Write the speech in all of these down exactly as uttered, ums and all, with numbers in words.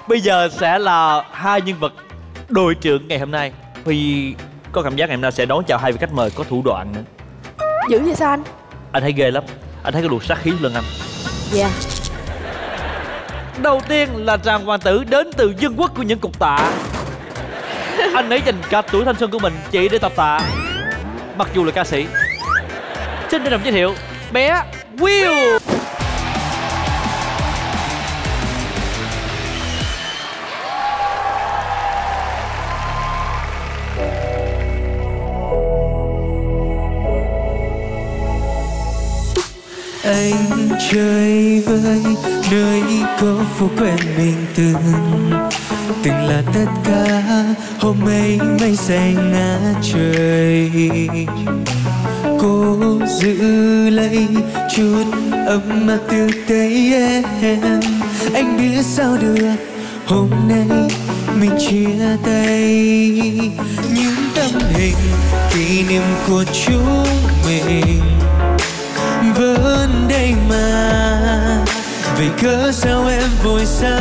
Bây giờ sẽ là hai nhân vật đội trưởng ngày hôm nay. Huy có cảm giác ngày hôm nay sẽ đón chào hai vị khách mời có thủ đoạn nữa. Dữ vậy sao anh? Anh thấy ghê lắm. Anh thấy cái luồng sát khí lưng anh. Dạ yeah. Đầu tiên là chàng hoàng tử đến từ dân quốc của những cục tạ. Anh ấy dành cả tuổi thanh xuân của mình chỉ để tập tạ, mặc dù là ca sĩ. Xin trân trọng giới thiệu bé Will. Anh chơi với nơi có phố quen mình từng từng là tất cả. Hôm ấy mây xanh ngã trời, cố giữ lấy chút ấm áp từ tay em. Anh biết sao được hôm nay mình chia tay, những tấm hình kỷ niệm của chúng mình vẫn đây mà. Vì cớ sao em vội xa,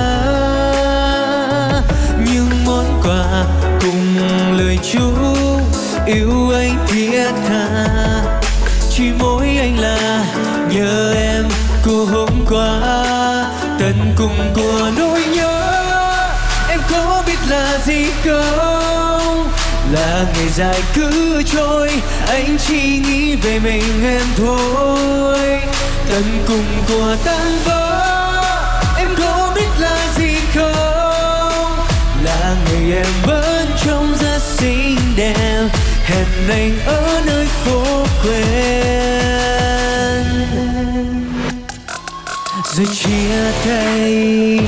những món quà cùng lời chúc yêu anh thiết tha. Chỉ mỗi anh là nhớ em của hôm qua, tận cùng của nỗi nhớ. Em có biết là gì không? Là ngày dài cứ trôi, anh chỉ nghĩ về mình em thôi. Tận cùng của tan vỡ, em có biết là gì không? Là ngày em vẫn trông rất xinh đẹp, hẹn anh ở nơi phố quen rồi chia tay.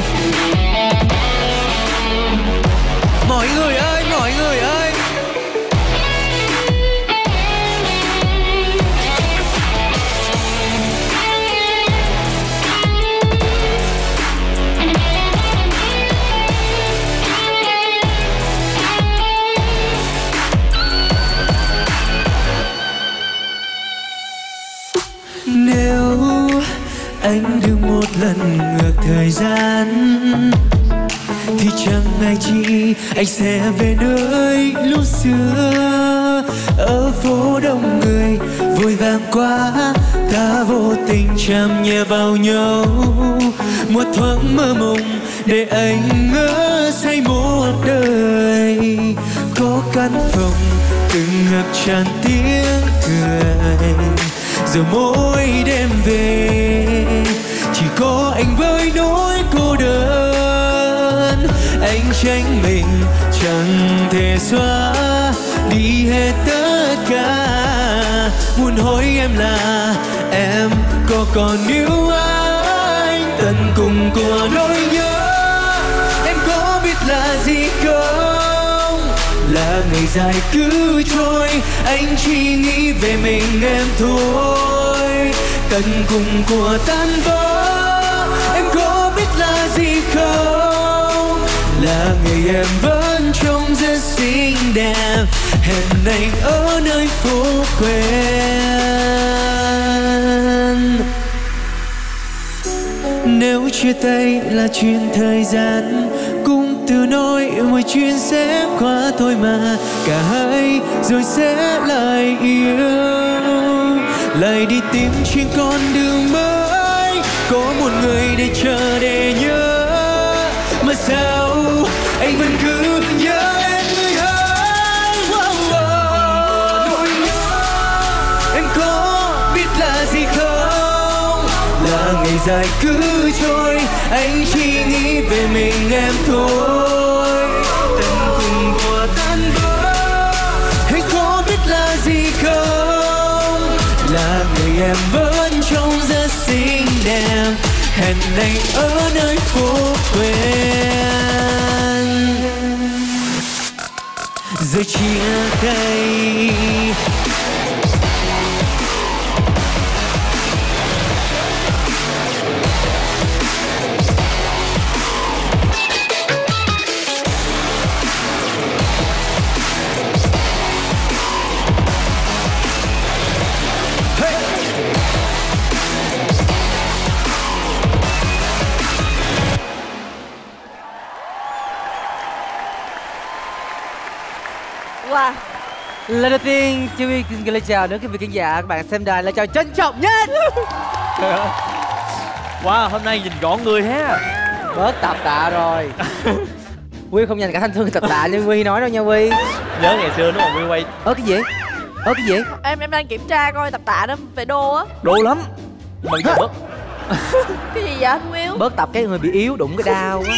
Mọi người ơi, mọi người ơi, nếu anh được một lần ngược thời gian thì chẳng ai chi anh sẽ về nơi lúc xưa. Ở phố đông người vội vàng quá, ta vô tình chạm nhẹ vào nhau. Một thoáng mơ mộng để anh ngỡ say một đời. Có căn phòng từng ngập tràn tiếng cười, giờ mỗi đêm về chỉ có anh với nỗi cô đơn. Anh tránh mình chẳng thể xóa đi hết tất cả. Muốn hỏi em là em có còn yêu anh? Tận cùng của nỗi nhớ em có biết là gì không? Là ngày dài cứ trôi, anh chỉ nghĩ về mình em thôi. Tận cùng của tan vỡ, em có biết là gì không? Là ngày em vẫn trông rất xinh đẹp, hẹn anh ở nơi phố quen. Nếu chia tay là chuyện thời gian, cũng từ nói mọi chuyện sẽ qua thôi mà. Cả hai rồi sẽ lại yêu, lại đi tìm trên con đường mới. Có một người để chờ để nhớ, mà sao anh vẫn cứ nhớ em người ơi. Wow, wow. Nỗi nhớ em có biết là gì không? Là ngày dài cứ trôi, anh chỉ nghĩ về mình em thôi. Tận cùng của tan vỡ, anh có biết là gì không? Là người em vẫn trông rất xinh đẹp, hẹn anh ở nơi phố quen rồi chia tay. qua. Lần đầu tiên, Chi Vi xin gửi lời chào đến quý vị khán giả, các bạn xem đài, lời chào trân trọng nhất. Wow, hôm nay nhìn gọn người ha. Bớt tập tạ rồi. Quy không dành cả thanh xuân tập tạ như Quy nói đâu nha Quy. Nhớ ngày xưa đúng không Quy quay. Ơ cái gì? Ơ cái gì? Em em đang kiểm tra coi tập tạ đó về đô á. Đô lắm. Mà giờ bớt. Cái gì vậy anh Will? Bớt tập cái người bị yếu đụng cái đau quá.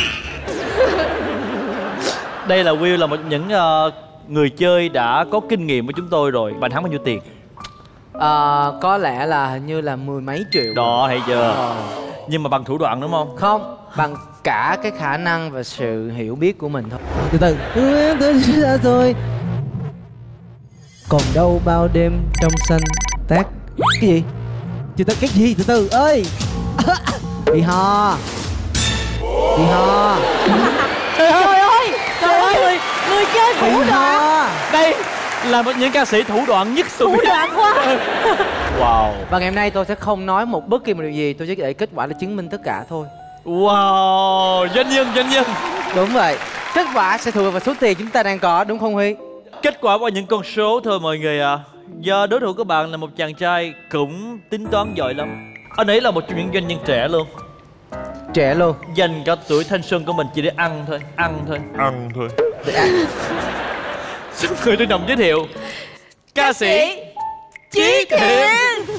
Đây là Will là một trong những uh, người chơi đã có kinh nghiệm với chúng tôi rồi. Bạn thắng bao nhiêu tiền? Ờ, có lẽ là hình như là mười mấy triệu. Đó, hay chưa? Ờ. Nhưng mà bằng thủ đoạn đúng không? Không, bằng cả cái khả năng và sự hiểu biết của mình thôi. Từ từ, tôi ra rồi. Còn đâu bao đêm trong xanh tác. Cái gì? Từ từ, cái gì? Từ từ ơi. Bị ho. Bị ho. Trời ơi, trời ơi, người, người chơi Bị thủ đoạn. ho. Đây là một những ca sĩ thủ đoạn nhất Thủ Subi. đoạn quá. Wow. Và ngày hôm nay tôi sẽ không nói một bất kỳ một điều gì, tôi chỉ để kết quả để chứng minh tất cả thôi. Wow, doanh nhân, doanh nhân. Đúng vậy. Kết quả sẽ thuộc vào số tiền chúng ta đang có, đúng không Huy? Kết quả qua những con số thôi mọi người à. Do đối thủ của bạn là một chàng trai cũng tính toán giỏi lắm. Anh ấy là một trong những doanh nhân trẻ luôn. Trẻ luôn. Dành cả tuổi thanh xuân của mình chỉ để ăn thôi. Ăn thôi. Ăn thôi. Để ăn. Xin mời tôi đồng giới thiệu ca sĩ Chí Thiện.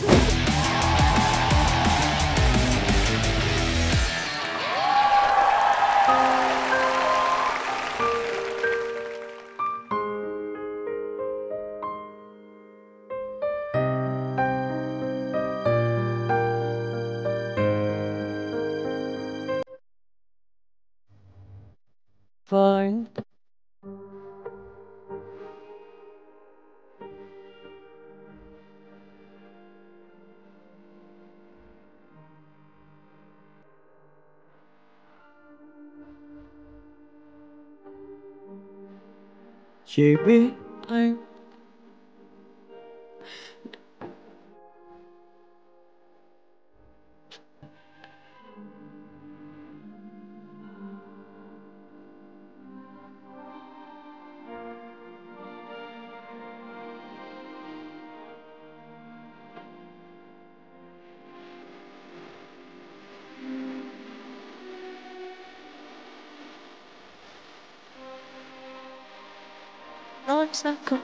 Fine. Chỉ biết anh nói sao không.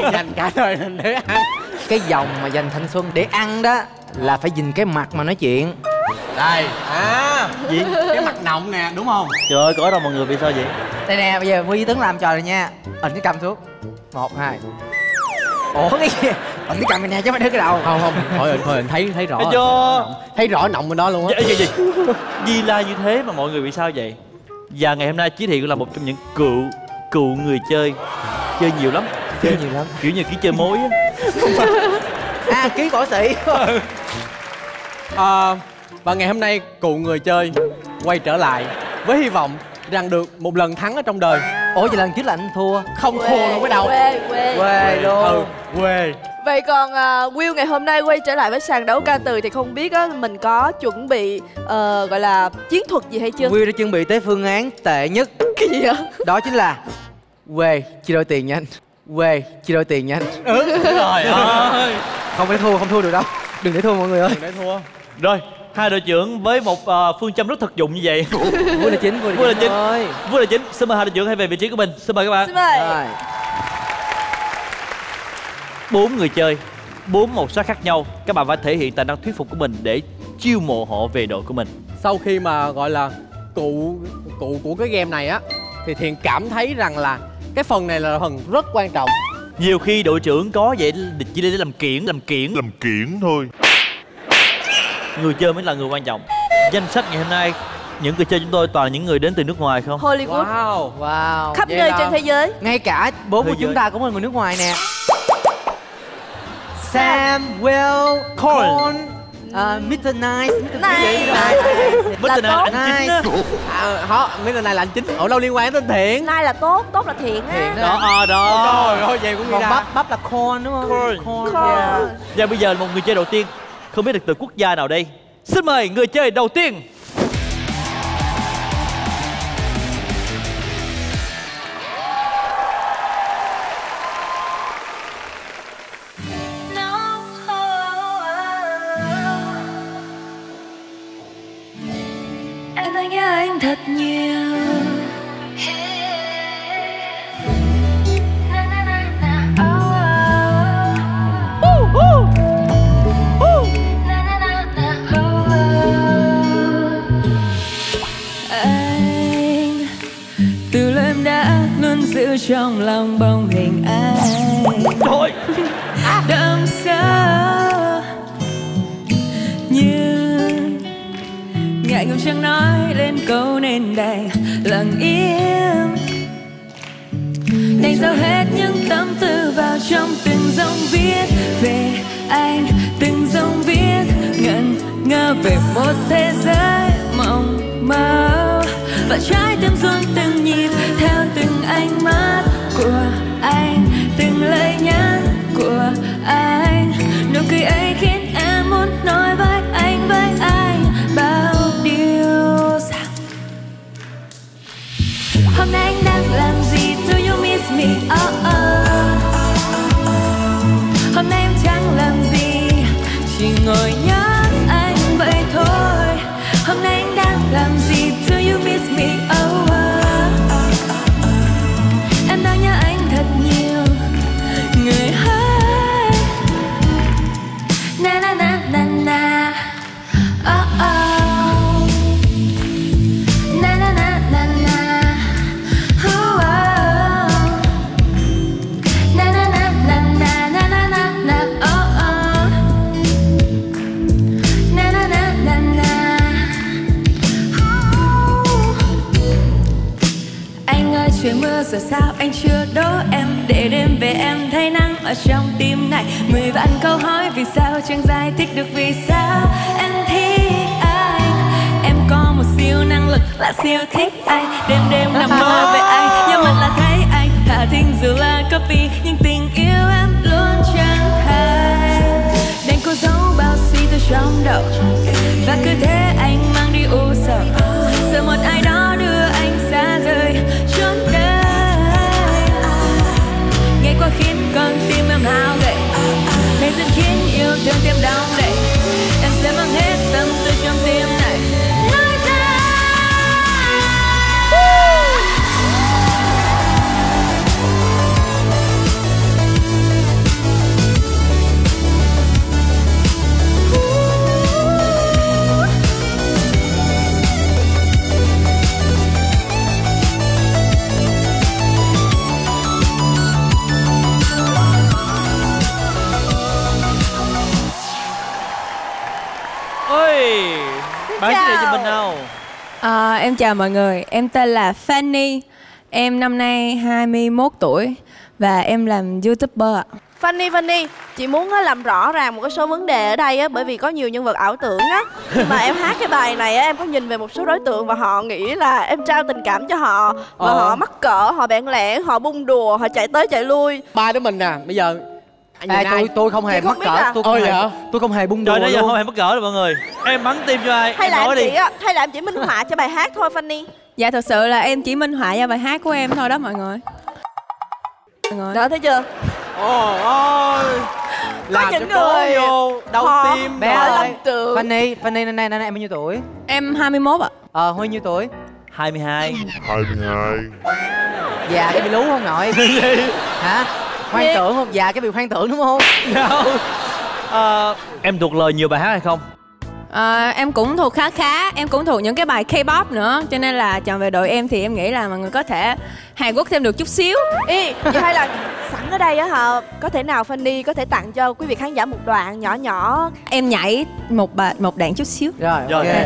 dành cả đời mình để ăn. Cái dòng mà dành thanh xuân để ăn đó là phải nhìn cái mặt mà nói chuyện. Đây, à gì? Cái mặt nọng nè, đúng không? Trời ơi, có đâu mọi người, vì sao vậy? Đây nè, bây giờ Huy với Tấn làm trò rồi nha. Ấn cái cầm xuống. Một, hai. Ủa cái gì? Ấn cái cầm này nè chứ phải đưa cái đầu. Không không, thôi thôi anh thấy thấy rõ. Thấy rồi. chưa? Thấy rõ nọng bên đó luôn á. Gì, gì, gì? Di la như thế mà mọi người bị sao vậy? Và ngày hôm nay Chí Thiện là một trong những cựu cựu người chơi, chơi nhiều lắm, Chơi nhiều lắm. kiểu như ký chơi mối á. À, ký võ sĩ. À, và ngày hôm nay cụ người chơi quay trở lại với hy vọng rằng được một lần thắng ở trong đời. Ủa vậy lần trước là anh thua. Không thua luôn cái đầu. Quê, quê. Quê luôn. Ừ, quê. Vậy còn uh, Will ngày hôm nay quay trở lại với sàn đấu ca từ thì không biết á mình có chuẩn bị uh, gọi là chiến thuật gì hay chưa? Will đã chuẩn bị tới phương án tệ nhất. Cái gì vậy? Đó chính là quê chia đôi tiền nha anh. Quê chia đôi tiền nha anh. Ừ, trời ơi. Không phải thua, không thua được đâu. Đừng để thua mọi người ơi. Đừng để thua. Rồi, hai đội trưởng với một uh, phương châm rất thực dụng như vậy. Vui là chính, vui là Vui là chính chính. thôi. Vui là chính. Xin mời hai đội trưởng hãy về vị trí của mình. Xin mời các bạn. Xin mời. Rồi. Bốn người chơi, bốn màu sắc khác nhau. Các bạn phải thể hiện tài năng thuyết phục của mình để chiêu mộ họ về đội của mình. Sau khi mà gọi là cụ cụ của cái game này á, thì Thiện cảm thấy rằng là cái phần này là phần rất quan trọng. Nhiều khi đội trưởng có vậy chỉ để làm kiển, làm kiển, Làm kiển thôi. người chơi mới là người quan trọng. Danh sách ngày hôm nay, những người chơi chúng tôi toàn là những người đến từ nước ngoài không? Hollywood. Wow. Wow. Khắp Vậy nơi là- trên thế giới. Ngay cả bố Thế của chúng giới. ta cũng là người nước ngoài nè. Sam, Will, Colin. Colin, uh, mít tơ Nice, mít tơ Nice. Mất tình tốt. anh chính á. À, họ mấy lần này là anh chính. Ủa đâu liên quan đến Thiện. Nay là tốt, tốt là thiện á. Thiện Đó, à, đó. Trời ơi, vậy cũng nghĩ Còn ra. bắp, bắp là corn đúng không? Corn. Corn, Corn. yeah. Và bây giờ là một người chơi đầu tiên, không biết được từ quốc gia nào đây. Xin mời người chơi đầu tiên. Em đã nhớ anh thật nhiều. Na, na, na, na. Oh, oh. Na, na, na, na. Oh, oh. Anh từ lâu em đã luôn giữ trong lòng bóng hình anh Thôi. đậm sâu như ngại ngùng chẳng nói lên câu nên đành lặng im, đành giao hết những tâm tư vào trong từng dòng viết về anh, từng dòng viết ngẩn ngơ về một thế giới mộng mơ, và trái tim run từng nhịp theo từng ánh mắt của anh, từng lời nhắn của anh, nụ cười ấy khiến em muốn nói với anh, với anh bao điều rằng hôm nay anh đang làm gì, do you miss me, oh oh. Hôm nay em chẳng làm gì, chỉ ngồi nhớ anh vậy thôi. Hôm nay anh đang làm gì, do you miss me, oh oh. Em đang nhớ anh thật nhiều, người hỡi. Na na na na na, oh oh. Na na na na na, oh oh. Na na na na na na na na na, oh oh. Na na na na na. Anh ơi trời mưa rồi sao anh chưa đố em, để đêm về em thấy nắng ở trong tim này. Mười vạn câu hỏi vì sao chẳng giải thích được vì sao em thích anh. Em có một siêu năng lực là siêu thích anh, đêm đêm nằm mơ về anh, nhớ mắt là thấy anh. Thà thinh dù là copy nhưng tình yêu em luôn chẳng hay. Đành cô giấu bao suy tư trong đầu, và cứ thế anh mang đi u sầu, sợ một ai đó đưa anh xa rời chốn đây. Ngày qua khiến con tim em hao gầy, ngày dần khiến yêu thương thêm đau đầy. Em sẽ mang hết tâm tư trong tim này nói ra. ơi. Bạn giới thiệu cho mình nào. À, em chào mọi người, em tên là Fanny. Em năm nay hai mươi mốt tuổi và em làm YouTuber ạ. Fanny, Fanny, chị muốn á, làm rõ ràng một cái số vấn đề ở đây á, bởi vì có nhiều nhân vật ảo tưởng á. Khi mà em hát cái bài này á, em có nhìn về một số đối tượng và họ nghĩ là em trao tình cảm cho họ và Ờ. họ mắc cỡ, họ bẽn lẽn, họ bung đùa, họ chạy tới chạy lui. Ba đứa mình nè, bây giờ anh Ê, nhìn ai? tôi tôi không hề Chị không mắc biết cỡ, à? tôi không Ôi hề dạ. tôi không hề bung đùa Trời nãy giờ luôn. không hề mắc cỡ rồi mọi người. Em bắn tim cho ai? Hay Em là nói em đi. chỉ á, hay là em chỉ minh họa cho bài hát thôi Fanny. Dạ thật sự là em chỉ minh họa cho bài hát của em thôi đó mọi người. Mọi người. Đó thấy chưa? Ôi ôi. Làm những cho cố người vô đau họ- tim Bé Họ rồi. lầm ơi, tưởng. Fanny, Fanny năm nay năm nay em bao nhiêu tuổi? Em hai mươi mốt ạ. Ờ, Huy nhiêu tuổi? hai mươi hai. hai mươi hai. Già cái bị lú không nội? Hả? Hoang Thiệt. tưởng không? Già cái bị hoang tưởng đúng không? Ờ, em thuộc lời nhiều bài hát hay không? À, em cũng thuộc khá khá, em cũng thuộc những cái bài K-pop nữa. Cho nên là chọn về đội em thì em nghĩ là mọi người có thể Hàn Quốc thêm được chút xíu. Ý, vậy hay là sẵn ở đây á hả, có thể nào Fanny có thể tặng cho quý vị khán giả một đoạn nhỏ nhỏ. Em nhảy một bài một đoạn chút xíu. Rồi, Rồi. ok.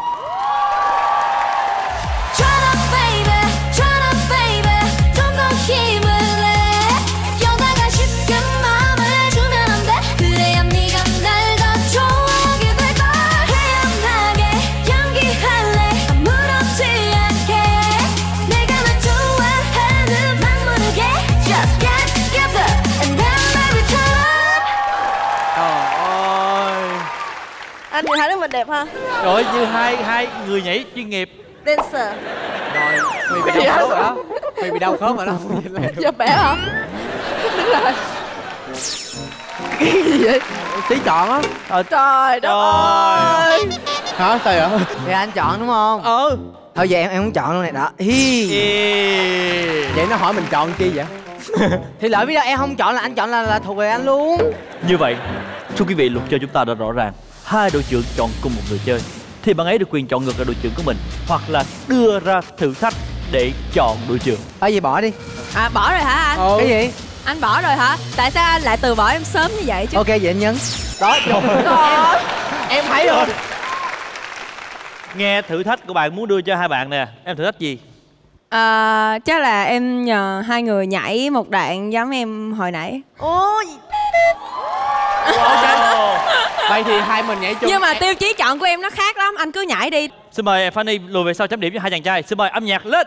Turn up baby, turn up baby, 좀 더 힘을 내. 여다가 쉽게 마음을 주면 안 돼. 그래야 네가 날 더 좋아하게 될 걸. 태연하게 연기할래. 아무렇지 않게. 내가 널 좋아하는 막 모르게. Just get together and then baby turn up. Trời ơi. Anh nhìn hai đứa mình đẹp ha. Trời ơi, như hai hai người nhảy chuyên nghiệp. Dancer. Rồi, Huy bị đau khớp rồi đó. Huy bị đau khớp rồi đó. Giờ bé hả? Đứng lại. Cái gì vậy? Tí chọn á. Trời đất Trời. ơi. Hả? Sao vậy? Thì anh chọn đúng không? Ờ. Thôi vậy em em cũng chọn luôn này đó. Hi. Ê. Vậy nó hỏi mình chọn chi vậy? Thì lỡ biết đâu em không chọn là anh chọn là là thuộc về anh luôn. Như vậy, thưa quý vị, luật chơi chúng ta đã rõ ràng. Hai đội trưởng chọn cùng một người chơi thì bạn ấy được quyền chọn ngược lại đội trưởng của mình, hoặc là đưa ra thử thách để chọn đội trưởng. Ở gì bỏ đi. À bỏ rồi hả anh? Ừ. Cái gì? Anh bỏ rồi hả? Tại sao anh lại từ bỏ em sớm như vậy chứ? Ok vậy anh nhấn. Đó, Trời. em thấy rồi. Nghe thử thách của bạn muốn đưa cho hai bạn nè. Em thử thách gì? À, chắc là em nhờ hai người nhảy một đoạn giống em hồi nãy. Ôi. Wow. Vậy thì hai mình nhảy chung. Nhưng mà tiêu chí chọn của em nó khác lắm, anh cứ nhảy đi. Xin mời Fanny lùi về sau chấm điểm cho hai chàng trai. Xin mời âm nhạc lên.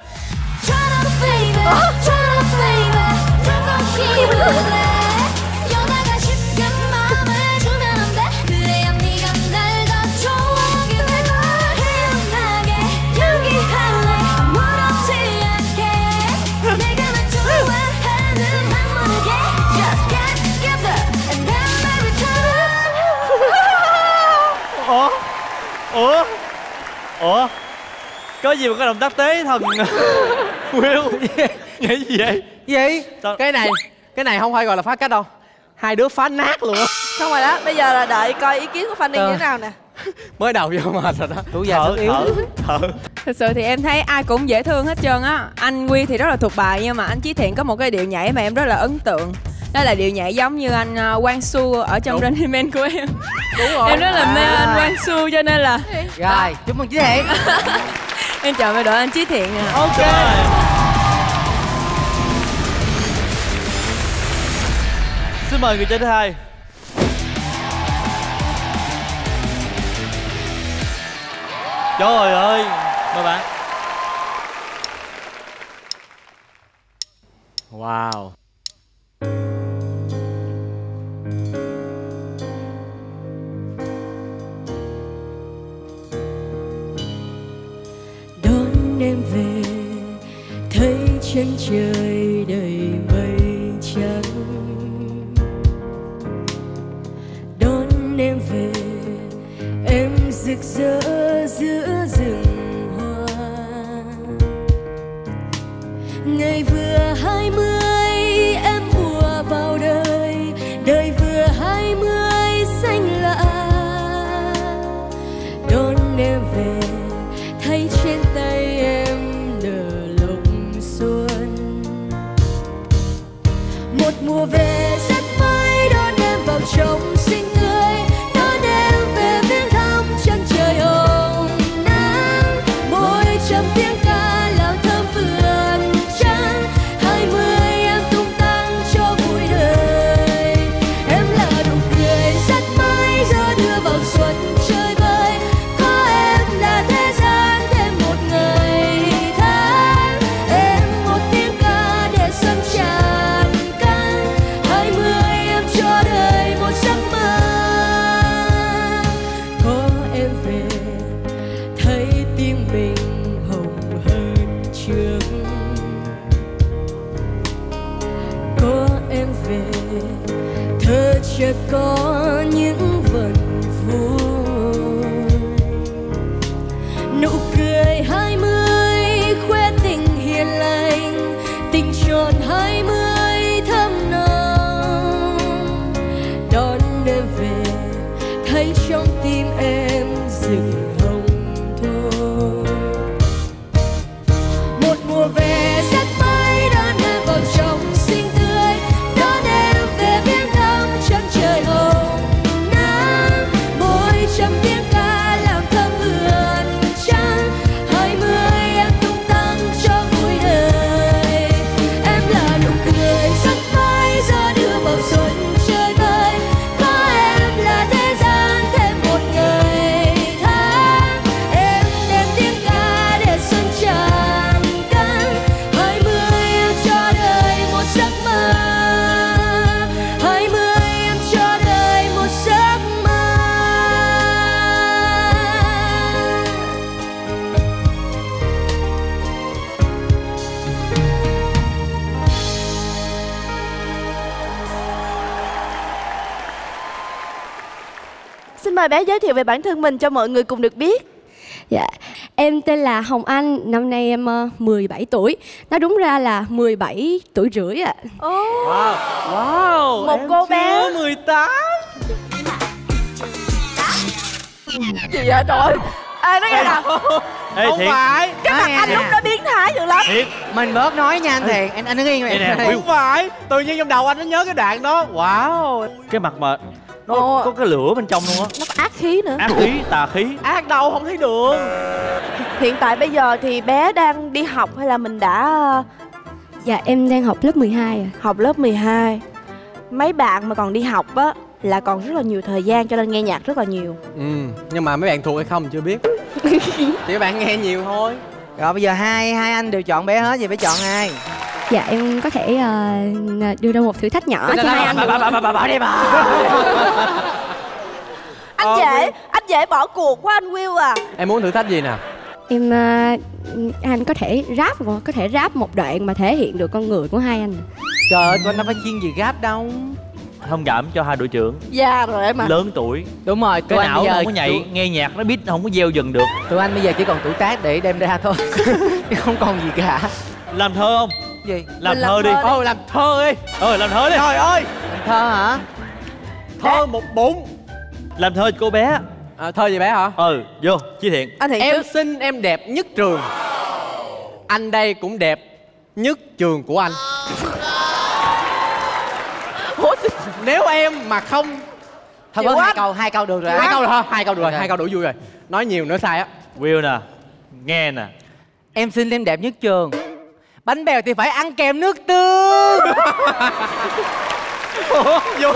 Ủa? Ủa? Ủa? Có gì mà có động tác tế thần Will? Nghĩ gì vậy? Gì? Sao? Cái này, cái này không phải gọi là phá cách đâu. Hai đứa phá nát luôn á. Xong rồi đó, bây giờ là đợi coi ý kiến của Fanny Ờ. như thế nào nè. Mới đầu vô mệt rồi đó. Tuổi già Thở, sức yếu. thở, thở. Thực sự thì em thấy ai cũng dễ thương hết trơn á. Anh Quy thì rất là thuộc bài, nhưng mà anh Chí Thiện có một cái điệu nhảy mà em rất là ấn tượng. Đó là điệu nhảy giống như anh uh, Quang Su ở trong Running Man của em. Đúng rồi. Em rất là mê À. anh Quang Su cho nên là Rồi, chúc mừng Chí Thiện. em chọn về đội anh Chí Thiện nè. Ok. Xin mời người chơi thứ hai. Trời ơi, mời bạn. Wow. Đón em về thấy chân trời đầy mây trắng, đón em về em rực rỡ giữa rừng hoa. Ngày vừa hai mươi em ùa vào đời, đời vừa hai mươi xanh lạ. Đón em về thấy trên tay em nở lộng xuân. Một mùa về rất mới đón em vào trong xinh người, đón em về viếng thăm chân thấy trong tim em rừng hồng thôi. Một mùa về rất mới đón em vào trong xinh tươi, đón em về viếng thăm chân trời hồng nắng. Mỗi trăm tiếng ca làm thơm vườn trăng, hai mươi em tung tăng cho vui đời. Em là nụ cười rất mới gió đưa vào xuân chơi vơi, có em là thế gian thêm một ngày tháng. Em đem tiếng ca để xuân tràn cánh, hai mươi em cho đời một giấc mơ, hai mươi em cho đời một giấc mơ. Xin mời bé giới thiệu về bản thân mình cho mọi người cùng được biết. Dạ, em tên là Hồng Anh, năm nay em uh, mười bảy tuổi. Nói đúng ra là mười bảy tuổi rưỡi ạ. Ồ, Wow, wow, một em cô bé chưa mười tám. gì vậy trời? Ê, nói nghe nào, Ê Không Thiện, phải. cái mặt nghe anh nè. lúc đó biến thái dữ lắm. Thiện, Mình bớt nói nha anh Thiện. Anh anh đứng yên Đây nè, vậy. Will. Không phải. Tự nhiên trong đầu anh nó nhớ cái đoạn đó. Wow. cái mặt mà nó Ồ. có cái lửa bên trong luôn á. Nó có ác khí nữa. Ác khí, tà khí. Ác đâu không thấy được. Hiện tại bây giờ thì bé đang đi học hay là mình đã Dạ, em đang học lớp mười hai ạ. học lớp mười hai? Mấy bạn mà còn đi học á là còn rất là nhiều thời gian cho nên nghe nhạc rất là nhiều. Ừ, nhưng mà mấy bạn thuộc hay không chưa biết. Chỉ bạn nghe nhiều thôi. Rồi bây giờ hai hai anh đều chọn bé hết, vậy phải chọn ai? Dạ, em có thể uh, đưa ra một thử thách nhỏ cho hai anh được không? Bỏ đi bà. Anh Ờ, dễ, Will. anh dễ bỏ cuộc quá anh Will à. Em muốn thử thách gì nè? Em uh, anh có thể rap có thể rap một đoạn mà thể hiện được con người của hai anh. Trời ơi, tụi anh đâu phải chuyên gì rap đâu. Thông cảm cho hai đội trưởng Già rồi em à. lớn tuổi, Đúng rồi, cái tụi anh não bây nó giờ không có nhạy, tụi, nghe nhạc nó biết nó không có gieo dần được. tụi anh bây giờ chỉ còn tuổi tác để đem ra thôi. Chứ không còn gì cả. Làm thơ không? Gì? Làm Mình làm thơ đi. thơ đi. Ồ, làm thơ đi. Ờ làm thơ đi. Trời ơi. Thơ hả? Thơ một bụng. Làm thơ cho cô bé. À, thơ gì bé hả? Ừ, vô Chí Thiện. Anh Thiện Em trước. xinh em đẹp nhất trường, anh đây cũng đẹp nhất trường của anh. Ủa, Nếu em mà không Thôi Chịu bớt quá. hai câu, hai câu được rồi. hai câu rồi hả? Hai câu được rồi, Ok. hai câu đủ vui rồi. Nói nhiều nữa sai á. Will nè, nghe nè. Em xinh em đẹp nhất trường, bánh bèo thì phải ăn kèm nước tương. Vô.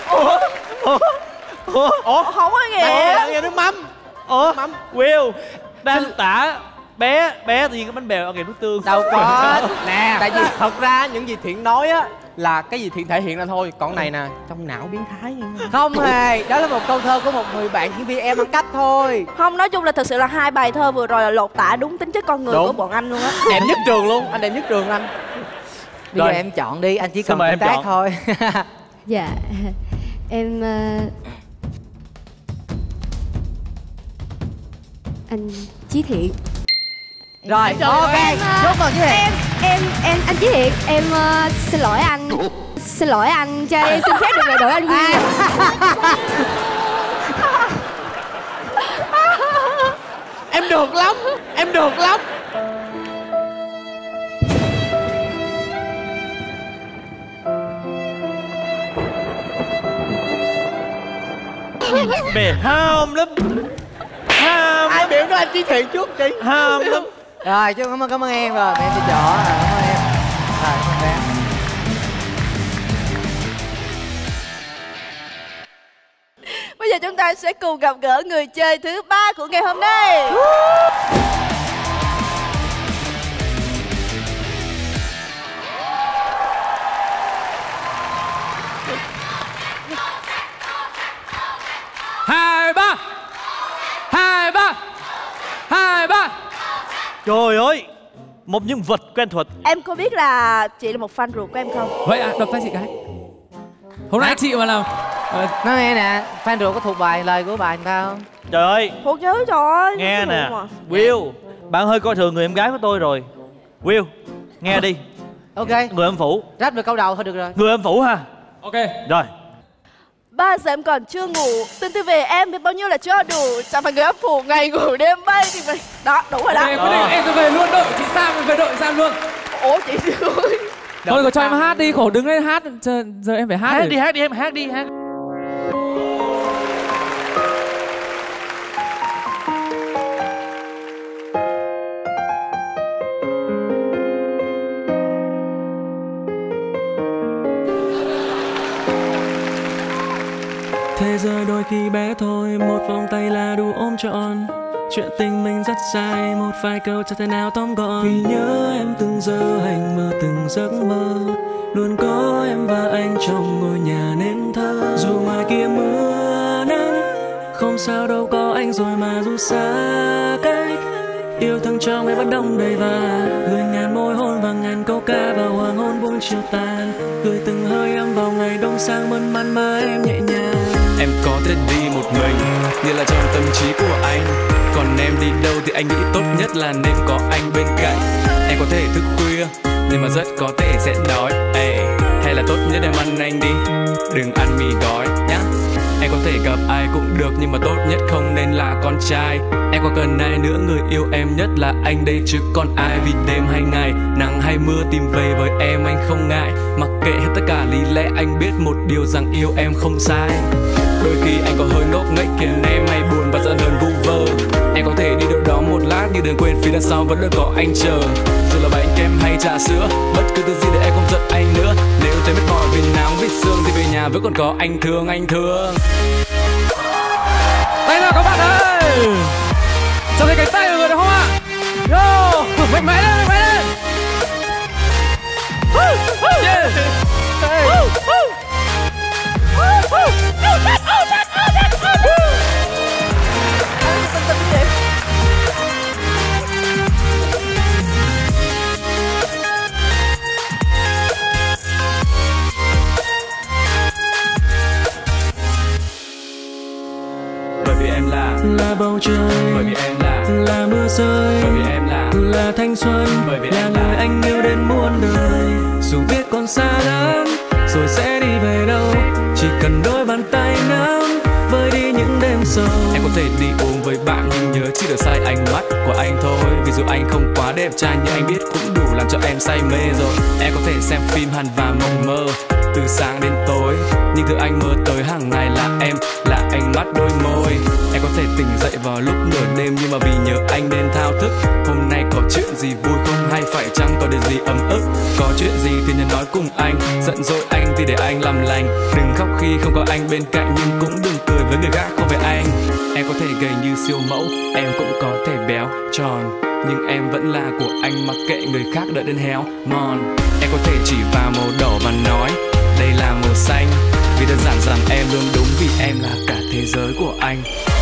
Ủa, không có Ăn nghĩa. nghe nước mắm. ủa, Mắm. Will đang tả bé bé thì cái bánh bèo ăn kèm nước tương. Đâu có. Nè, Tại vì thật ra những gì Thiện nói á là cái gì Thiện thể hiện ra thôi. Còn này nè, trong não biến thái nha. không hề, đó là một câu thơ của một người bạn diễn viên em ăn cách thôi. Không, nói chung là thật sự là hai bài thơ vừa rồi là lột tả đúng tính chất con người Đúng. của bọn anh luôn á. Đẹp nhất trường luôn, anh đẹp nhất trường anh. Bây Rồi. giờ em chọn đi, anh chỉ Xin cần mời tuổi em tác chọn. thôi. Dạ, em uh, anh Chí Thiện. Rồi, ok, Em, ờ, chúc mừng Chí Thiện. em em em anh Chí Thiện, em uh, xin lỗi anh, xin lỗi anh, cho em xin phép được về đội anh Will. Em được lắm, em được lắm. Bè ham lắm. Ham Ai lắm. biểu nói anh Chí Thiện trước đi. Ham lắm. Rồi, chú cảm ơn cảm ơn em rồi, mẹ sẽ chọn. Rồi, cảm ơn em. Rồi, cảm ơn bé. Bây giờ chúng ta sẽ cùng gặp gỡ người chơi thứ ba của ngày hôm nay. Hai ba, hai ba, hai ba. Trời ơi, một nhân vật quen thuộc. Em có biết là chị là một fan ruột của em không? Vậy à, đập tay chị cái. Hôm nay chị mà làm ờ, Nói nghe nè, fan ruột có thuộc bài lời của bài người ta không? Trời ơi, Thuộc chứ trời ơi. nghe Ruột nè. mà. Will, bạn hơi coi thường người em gái của tôi rồi. Will, nghe đi. Ok, Người âm phủ. rap được câu đầu thôi được rồi. Người âm phủ ha. ok. Rồi, Ba giờ em còn chưa ngủ, tin tôi về em biết bao nhiêu là chưa đủ. Chẳng phải người ấp phủ ngày ngủ đêm mây thì phải. Đó, đúng rồi đó. Em quyết định em sẽ về luôn đội chị Sam, về đội Sam luôn. Ủa chị ơi. Thôi có cho em hát đi, khổ đứng lên hát. Giờ, giờ em phải hát. Hát để... đi, hát đi em, hát đi, hát. Thế giới đôi khi bé thôi, một vòng tay là đủ ôm trọn. Chuyện tình mình rất dài, một vài câu chẳng thể nào tóm gọn. Vì nhớ em từng giờ hành mơ từng giấc mơ, luôn có em và anh trong ngôi nhà nên thơ. Dù ngoài kia mưa nắng, không sao đâu có anh rồi mà dù xa cách. Yêu thương trong em vẫn đông đầy và gửi ngàn môi hôn và ngàn câu ca vào hoàng hôn buông chiều tàn. Gửi từng hơi ấm vào ngày đông sang mơn man mà em nhẹ nhàng. Em có thể đi một mình, như là trong tâm trí của anh. Còn em đi đâu thì anh nghĩ tốt nhất là nên có anh bên cạnh. Em có thể thức khuya, nhưng mà rất có thể sẽ đói. Ê, hay là tốt nhất em ăn anh đi, đừng ăn mì gói nhá. Em có thể gặp ai cũng được, nhưng mà tốt nhất không nên là con trai. Em có cần ai nữa, người yêu em nhất là anh đây chứ còn ai. Vì đêm hay ngày, nắng hay mưa tìm về với em anh không ngại. Mặc kệ hết tất cả lý lẽ, anh biết một điều rằng yêu em không sai. Đôi khi anh có hơi ngốc nghếch khiến em hay buồn và giận hờn vu vơ. Em có thể đi đâu đó một lát nhưng đừng quên phía đằng sau vẫn luôn có anh chờ. Dù là bánh kem hay trà sữa, bất cứ thứ gì để em không giận anh nữa. Nếu thấy mệt mỏi vì nắng vì sương thì về nhà vẫn còn có anh thương, anh thương. Tay nào các bạn ơi, cho thấy cánh tay của người được không ạ? Yo, mạnh mẽ lên, mạnh mẽ lên. Yeah. Bởi vì em là là bầu trời, bởi vì em là là mưa rơi, bởi vì em là là thanh xuân, bởi vì là em người là anh yêu đến muôn đời. Dù biết còn xa lắm rồi sẽ đi về đâu, chỉ cần đôi bàn tay nắm vơi đi những đêm sâu. Em có thể đi uống với bạn nhưng nhớ chỉ được sai ánh mắt của anh thôi. Vì dù anh không quá đẹp trai nhưng anh biết cũng đủ làm cho em say mê rồi. Em có thể xem phim hằn và mộng mơ từ sáng đến tối, nhưng thứ anh mơ tới hàng ngày là em, là ánh mắt đôi môi. Em có thể tỉnh dậy vào lúc nửa đêm nhưng mà vì nhớ anh nên thao thức. Hôm nay có chuyện gì vui không hay phải chăng có điều gì ấm ức. Có chuyện gì thì nhớ nói cùng anh, giận dỗi anh thì để anh làm lành. Đừng khóc khi không có anh bên cạnh nhưng cũng đừng cười với người khác không phải anh. Em có thể gầy như siêu mẫu, em cũng có thể béo tròn, nhưng em vẫn là của anh mặc kệ người khác đợi đến héo mòn. Em có thể chỉ vào màu đỏ và nói đây là màu xanh, vì đơn giản rằng em luôn đúng vì em là cả thế giới của anh.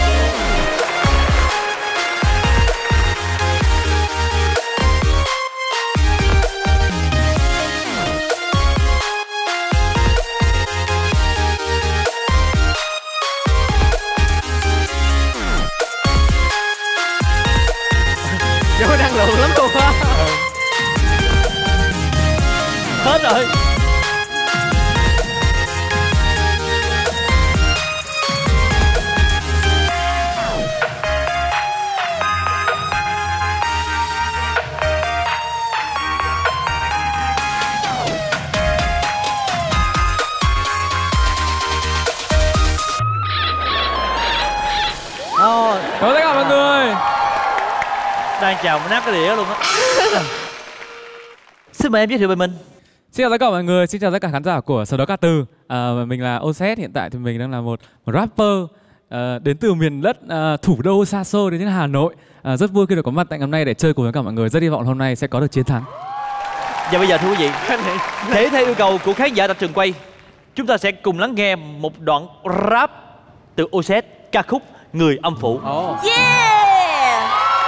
Vô năng lượng lắm luôn á. Hết rồi. Rồi, cảm ơn tất cả mọi người. Đang chào nát cái đĩa luôn á. Xin mời em giới thiệu về mình. Xin chào tất cả mọi người, xin chào tất cả khán giả của Sau Đó Ca Từ. À, mình là ô zét, hiện tại thì mình đang là một, một rapper à, đến từ miền đất à, thủ đô xa xôi đến Hà Nội. À, rất vui khi được có mặt tại ngày hôm nay để chơi cùng với cả mọi người. Rất hy vọng hôm nay sẽ có được chiến thắng. Và bây giờ thưa quý vị, thể theo yêu cầu của khán giả tại trường quay, chúng ta sẽ cùng lắng nghe một đoạn rap từ ô zét, ca khúc Người Âm Phủ. Oh. Yeah.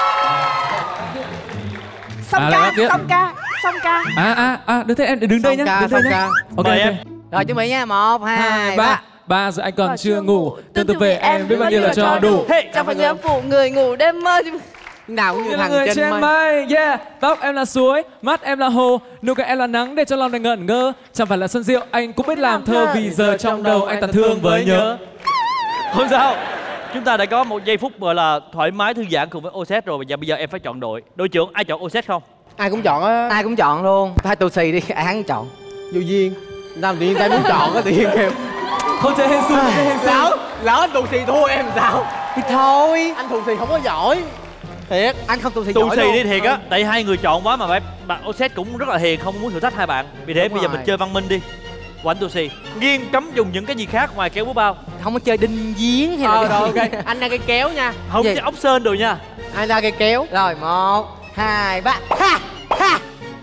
Xong À, ca, biết. xong ca, xong ca. À à à, đứng đây em đứng đây nhá, Xong ca, đứng đây xong nhá. ca. Ok, Mời ok. em. Rồi chuẩn bị nha, một, hai, ba. Ba giờ anh còn chưa ngủ, tương tự về em biết bao nhiêu là cho đủ. Hey. Chẳng phải người âm phủ, người ngủ đêm mơ. nào cũng như, Như là thằng người trên trên mây. mây, yeah. Tóc em là suối, mắt em là hồ, nụ cười em là nắng để cho lòng này ngẩn ngơ. Chẳng phải là Xuân Diệu, anh cũng biết làm thơ vì giờ trong đầu anh tàn thương với nhớ. Không sao. Chúng ta đã có một giây phút gọi là thoải mái thư giãn cùng với ô xét rồi. Và bây giờ em phải chọn đội. Đội trưởng ai chọn ô xét không? Ai cũng chọn á. Ai cũng chọn luôn. Hai tù xì đi, ai hắn chọn. Vô duyên. Làm tự nhiên tay muốn chọn á, tự nhiên kêu. Không chơi hên xui, chơi hên xui. Lỡ, lỡ anh tù xì thua em sao? Thì thôi. Anh tù xì không có giỏi. Thiệt. Anh không tù xì Tù giỏi xì luôn. đi thiệt á. Tại hai người chọn quá mà bạn, bạn ô xét cũng rất là hiền, không muốn thử thách hai bạn. Vì thế Đúng bây giờ rồi. mình chơi văn minh đi. Quánh tù xì. Nghiêm cấm dùng những cái gì khác ngoài kéo búa bao. Không có chơi đinh giếng hay là Ờ cái rồi gì. ok. Anh ra cây kéo nha. Không Gì? chơi ốc sên đồ nha. Anh ra cây kéo. Rồi một, hai, ba. Ha! Ha!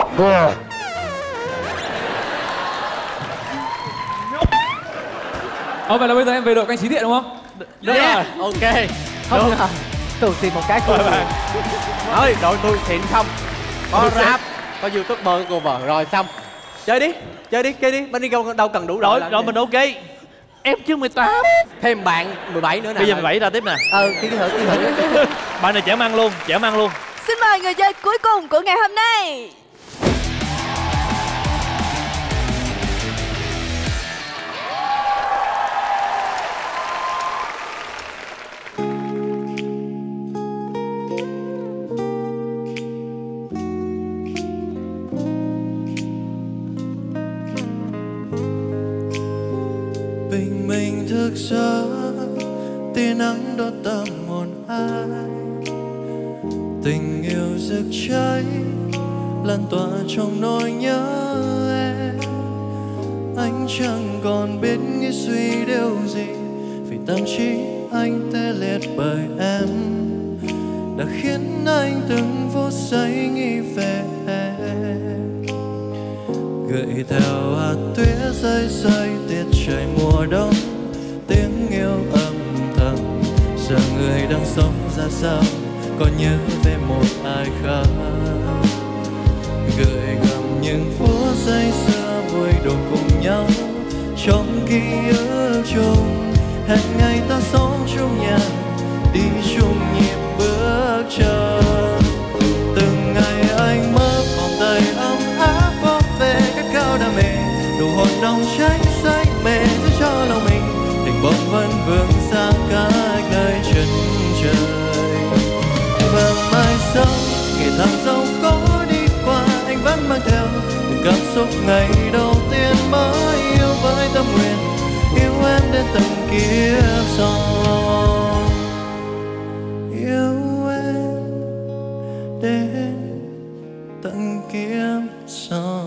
Ồ, vậy là bây giờ em về đội canh trí thiện đúng không? Đúng Yeah. rồi. Ok. Không ngờ. Tù xì một cái thôi. Thôi đội tôi xịn không. Có rap, có youtuber, có cover. Rồi xong. Chơi đi, chơi đi, chơi đi. Bên đi đâu, đâu cần đủ đội. Rồi, làm rồi gì. mình ok. Em chưa mười tám. Thêm bạn mười bảy nữa nè. Bây giờ mười bảy ra tiếp nè. Ừ, đi thử, đi thử. Bạn này chẻo măng luôn, chẻo măng luôn. Xin mời người chơi cuối cùng của ngày hôm nay. Bình minh thức giấc, tia nắng đốt tâm hồn ai. Tình yêu rực cháy, lan tỏa trong nỗi nhớ em. Anh chẳng còn biết nghĩ suy điều gì, vì tâm trí anh tê liệt bởi em. Đã khiến anh từng phút giây nghĩ về em. Gợi theo hạt tuyết rơi rơi tiết trời mùa đông. Tiếng yêu âm thầm, giờ người đang sống ra sao, có nhớ về một ai khác. Gợi gắm những phút giây xưa vui đùa cùng nhau trong ký ức chung. Hẹn ngày ta sống chung nhà, đi chung nhịp bước chân. Từng ngày anh mơ vòng tay ấm áp vỗ về cất cao đam mê, nụ hôn nồng cháy say mê giữ cho lòng mình. Tình bỗng vẫn vương xa cách nơi chân trời. Và mai sau ngày tháng giàu có đi qua, anh vẫn mang theo từng cảm xúc ngày đầu tiên mới yêu với tâm nguyện yêu em đến tận kiếp sau. Yêu em đến tận kiếp sau.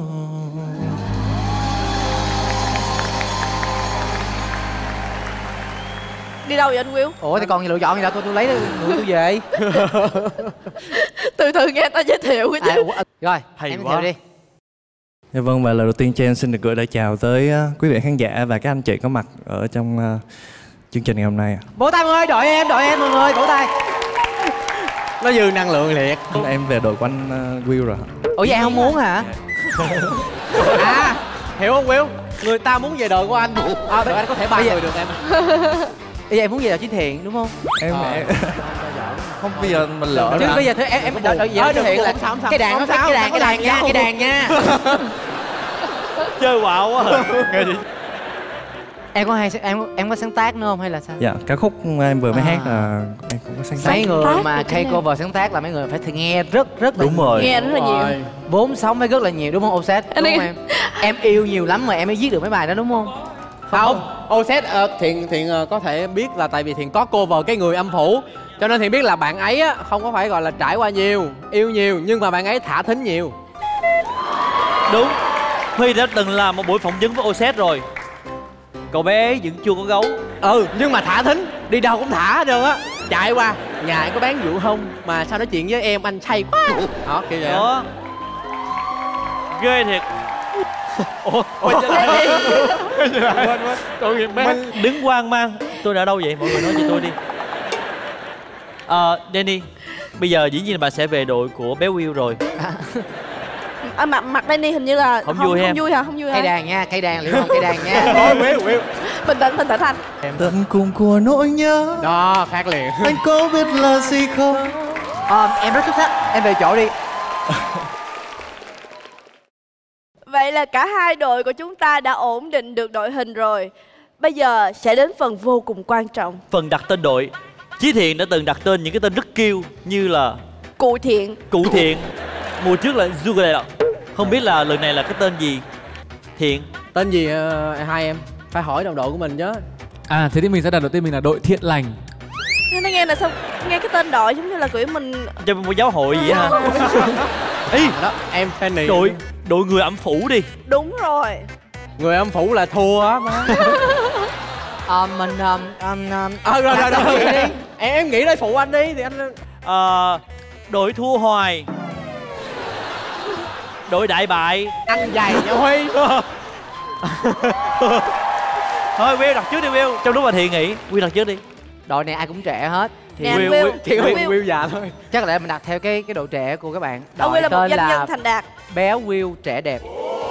Đi đâu vậy anh Will? Ủa thì còn gì lựa chọn gì đâu, tôi tôi lấy người tôi về. Từ từ nghe ta giới thiệu cái À, chứ. ủa, rồi, Hay em quá. theo đi. Dạ vâng, và lời đầu tiên cho em xin được gửi lời chào tới uh, quý vị khán giả và các anh chị có mặt ở trong uh, chương trình ngày hôm nay. Vỗ tay mọi người, đội em, đội em mọi người, vỗ tay. Nó dư năng lượng liệt. Em về đội của anh uh, Will rồi. Ủa vậy em không muốn hả? À, hiểu không Will? Người ta muốn về đội của anh. À, đội anh có thể ba Bây giờ- người được em. Bây giờ em muốn về đội Chí Thiện đúng không? Em, Ờ. em không bây giờ mình lỡ Chứ rồi. bây giờ thế em em đội đội về Ờ, Chí được, Thiện là không sao, không sao. cái đàn nó Không phải sao, cái đàn không cái có đàn nha, đàn cái đàn nha. Chơi quạo quá à. Nghe chị. Em có hay em em có sáng tác nữa không hay là sao? Dạ, ca khúc em vừa mới À. hát là em cũng có sáng tác. Mấy người tác mà được hay cái cover sáng tác là mấy người phải thì nghe rất rất là Đúng rồi. Nghe rất là nhiều. Rồi. vốn sống phải rất là nhiều đúng không Offset? Đúng Anh không đi. em? Em yêu nhiều lắm mà em mới viết được mấy bài đó đúng không? Không, Offset uh, Thiện Thiện uh, có thể biết là tại vì Thiện có cover cái người âm phủ, cho nên Thiện biết là bạn ấy á, không có phải gọi là trải qua nhiều, yêu nhiều, nhưng mà bạn ấy thả thính nhiều. Đúng. Huy đã từng làm một buổi phỏng vấn với ô xét rồi. Cậu bé ấy vẫn chưa có gấu. Ừ, nhưng mà thả thính, đi đâu cũng thả hết trơn á. Chạy qua, nhà anh có bán vụ không mà sao nói chuyện với em anh say quá. Đó, kiểu vậy. Đó. Ghê thiệt. Ủa, quay trở lại. Quay trở lại. Quên, quên. Tội nghiệp bé. Đứng hoang mang. Tôi đã đâu vậy? Mọi người nói cho tôi đi. Ờ, Danny, bây giờ dĩ nhiên là bạn sẽ về đội của bé Will rồi. À, mặt mặt Danny hình như là Không vui không em. vui hả? Không vui Cây hả? đàn nha, cây đàn liệu không cây đàn nha. Thôi, Will, Will. Bình tĩnh, bình tĩnh anh. Tận cùng của nỗi nhớ Đó, khác liền. anh có biết là gì không? à, em rất xuất sắc, em về chỗ đi. Vậy là cả hai đội của chúng ta đã ổn định được đội hình rồi. Bây giờ sẽ đến phần vô cùng quan trọng, phần đặt tên đội. Chí Thiện đã từng đặt tên những cái tên rất kêu như là Cụ Thiện, Cụ Thiện. Mùa trước là Zugalera. Không biết là lần này là cái tên gì? Thiện. Tên gì uh, hai em? Phải hỏi đồng đội của mình chứ. À thế thì mình sẽ đặt đầu tiên mình là đội Thiện Lành. Nó nghe là sao? Nghe cái tên đội giống như là kiểu mình Cho một giáo hội gì hả? Ý đó, em fan đội đội người âm phủ đi. Đúng rồi. Người âm phủ là thua á má. À, mình um, um, um, à, rồi rồi rồi đi. em em nghĩ đây phụ anh đi thì anh. À, đội thua hoài. Đội đại bại. Ăn dày nha Huy. Thôi Will đặt trước đi Will. Trong lúc mà Thiện nghỉ, Will đặt trước đi. đội này ai cũng trẻ hết. Thì Nè, Will, Will, Will, Chỉ có Will. Will già thôi. chắc là mình đặt theo cái cái độ trẻ của các bạn. Ông Đội Will là một tên doanh là nhân thành đạt. bé Will trẻ đẹp.